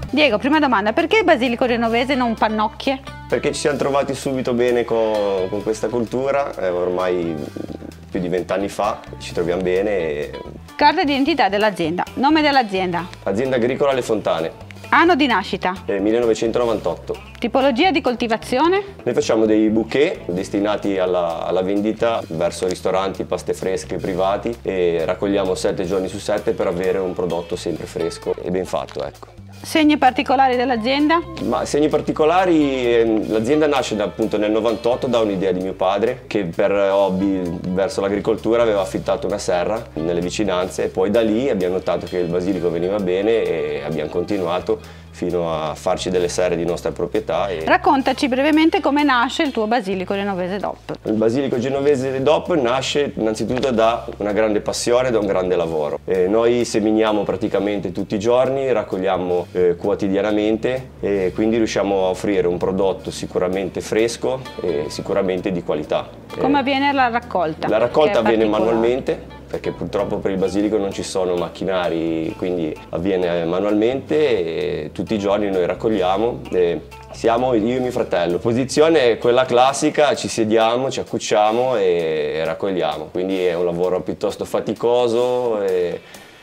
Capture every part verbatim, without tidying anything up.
Diego, prima domanda, perché il basilico genovese non pannocchie? Perché ci siamo trovati subito bene con, con questa cultura, eh, ormai più di vent'anni fa, ci troviamo bene. E... Carta d'identità dell'azienda, nome dell'azienda. Azienda agricola Le Fontane. Anno di nascita. Eh, millenovecentonovantotto. Tipologia di coltivazione. Noi facciamo dei bouquet destinati alla, alla vendita verso ristoranti, paste fresche, privati e raccogliamo sette giorni su sette per avere un prodotto sempre fresco e ben fatto, ecco. Segni particolari dell'azienda? Ma segni particolari, l'azienda nasce da, appunto nel novantotto da un'idea di mio padre che per hobby verso l'agricoltura aveva affittato una serra nelle vicinanze e poi da lì abbiamo notato che il basilico veniva bene e abbiamo continuato fino a farci delle serre di nostra proprietà. E... Raccontaci brevemente come nasce il tuo basilico genovese D O P. Il basilico genovese D O P nasce innanzitutto da una grande passione, da un grande lavoro. E noi seminiamo praticamente tutti i giorni, raccogliamo eh, quotidianamente e quindi riusciamo a offrire un prodotto sicuramente fresco e sicuramente di qualità. Come avviene la raccolta? La raccolta avviene manualmente, perché purtroppo per il basilico non ci sono macchinari, quindi avviene manualmente e tutti i giorni noi raccogliamo. E siamo io e mio fratello. Posizione è quella classica, ci sediamo, ci accucciamo e raccogliamo, quindi è un lavoro piuttosto faticoso. E...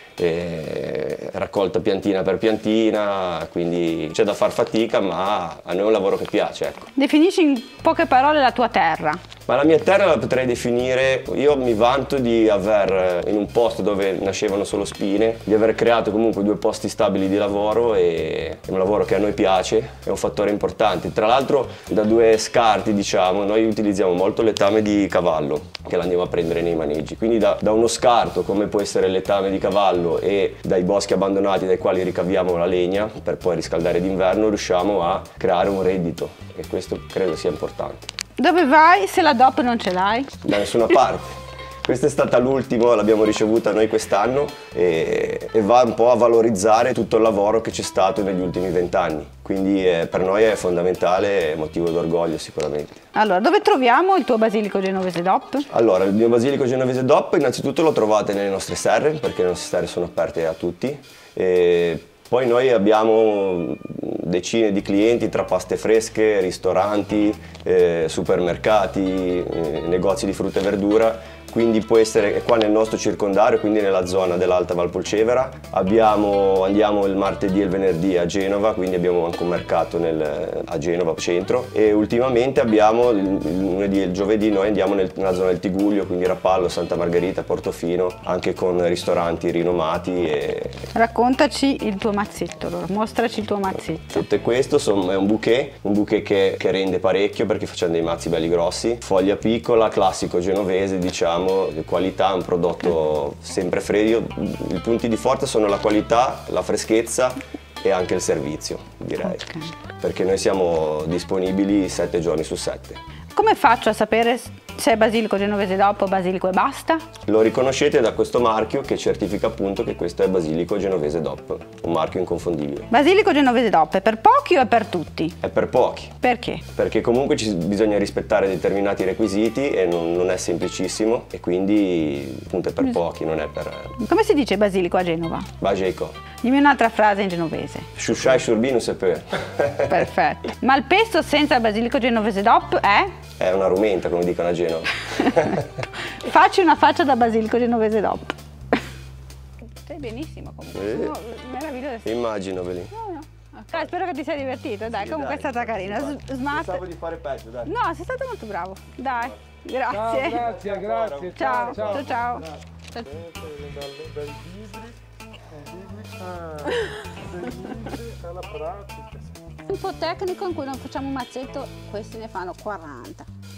E raccolta piantina per piantina, quindi c'è da far fatica, ma a noi è un lavoro che piace, ecco. Definisci in poche parole la tua terra. Ma la mia terra la potrei definire, io mi vanto di aver, in un posto dove nascevano solo spine, di aver creato comunque due posti stabili di lavoro e è un lavoro che a noi piace, è un fattore importante. Tra l'altro da due scarti, diciamo, noi utilizziamo molto letame di cavallo, che l'andiamo a prendere nei maneggi, quindi da, da uno scarto come può essere il letame di cavallo e dai boschi abbandonati dai quali ricaviamo la legna per poi riscaldare d'inverno riusciamo a creare un reddito e questo credo sia importante. Dove vai se la D O P non ce l'hai? Da nessuna parte. Questa è stata l'ultima, l'abbiamo ricevuta noi quest'anno e, e va un po' a valorizzare tutto il lavoro che c'è stato negli ultimi vent'anni. Quindi eh, per noi è fondamentale, è motivo d'orgoglio sicuramente. Allora, dove troviamo il tuo basilico genovese D O P? Allora, il mio basilico genovese D O P innanzitutto lo trovate nelle nostre serre, perché le nostre serre sono aperte a tutti. E poi noi abbiamo decine di clienti tra paste fresche, ristoranti, eh, supermercati, eh, negozi di frutta e verdura. Quindi può essere qua nel nostro circondario, quindi nella zona dell'Alta Valpolcevera. Abbiamo, andiamo il martedì e il venerdì a Genova, quindi abbiamo anche un mercato nel, a Genova centro. E ultimamente abbiamo il, il lunedì e il giovedì noi andiamo nel, nella zona del Tigullio, quindi Rapallo, Santa Margherita, Portofino, anche con ristoranti rinomati. E... Raccontaci il tuo mazzetto, allora. Mostraci il tuo mazzetto. Tutto questo sono, è un bouquet, un bouquet che, che rende parecchio perché facciamo dei mazzi belli grossi. Foglia piccola, classico genovese, diciamo. Di qualità, un prodotto sempre freddo. I punti di forza sono la qualità, la freschezza e anche il servizio, direi, okay. Perché noi siamo disponibili sette giorni su sette. Come faccio a sapere se è basilico genovese D O P o basilico e basta? Lo riconoscete da questo marchio che certifica appunto che questo è basilico genovese D O P, un marchio inconfondibile. Basilico genovese D O P è per pochi o è per tutti? È per pochi. Perché? Perché comunque ci, bisogna rispettare determinati requisiti e non, non è semplicissimo e quindi appunto è per pochi, non è per... Come si dice basilico a Genova? Bajeico. Dimmi un'altra frase in genovese. Shusciai sciurbino sepe. Perfetto. Ma il pesto senza il basilico genovese D O P è? È una rumenta, come dicono a Genova. Facci una faccia da basilico genovese D O P. Stai benissimo comunque. Eh. No, meraviglioso. Immagino, Belì. No, no. Dai, spero che ti sia divertito, dai, Sì, comunque dai, è stata carina. Smart. Pensavo di fare peggio, dai. No, sei stato molto bravo. Dai, grazie. Ciao, grazie, grazie. Ciao, ciao, ciao. ciao. Ciao. Ah, alla pratica. Un po' tecnico in cui non facciamo un mazzetto, questi ne fanno quaranta.